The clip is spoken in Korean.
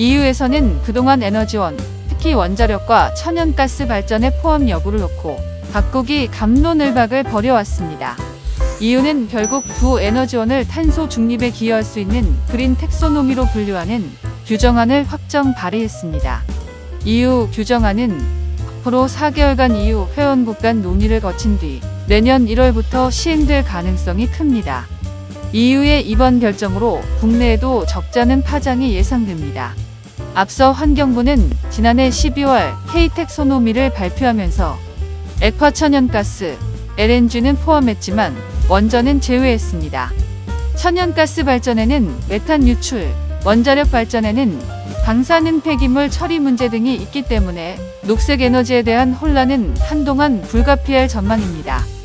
EU에서는 그동안 에너지원, 특히 원자력과 천연가스 발전의 포함 여부를 놓고 각국이 갑론을박을 벌여왔습니다. EU는 결국 두 에너지원을 탄소 중립에 기여할 수 있는 그린 텍소노미로 분류하는 규정안을 확정 발의했습니다. EU 규정안은 앞으로 4개월간 EU 회원국 간 논의를 거친 뒤 내년 1월부터 시행될 가능성이 큽니다. EU의 이번 결정으로 국내에도 적잖은 파장이 예상됩니다. 앞서 환경부는 지난해 12월 K텍소노미를 발표하면서 액화천연가스, LNG는 포함했지만 원전은 제외했습니다. 천연가스 발전에는 메탄 유출, 원자력 발전에는 방사능 폐기물 처리 문제 등이 있기 때문에 녹색 에너지에 대한 혼란은 한동안 불가피할 전망입니다.